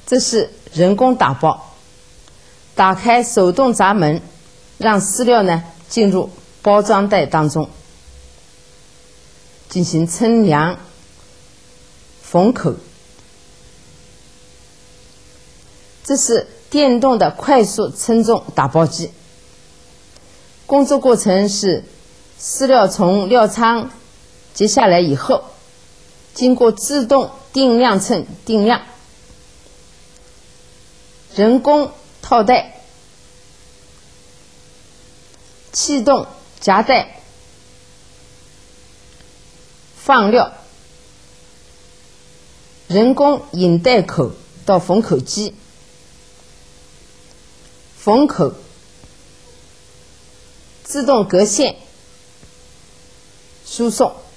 这是人工打包，打开手动闸门，让饲料呢进入包装袋当中，进行称量、封口。这是电动的快速称重打包机。工作过程是饲料从料仓接下来以后，经过自动定量秤定量，人工套袋，气动夹带，放料，人工引袋口到封口机，封口，自动隔线，输送。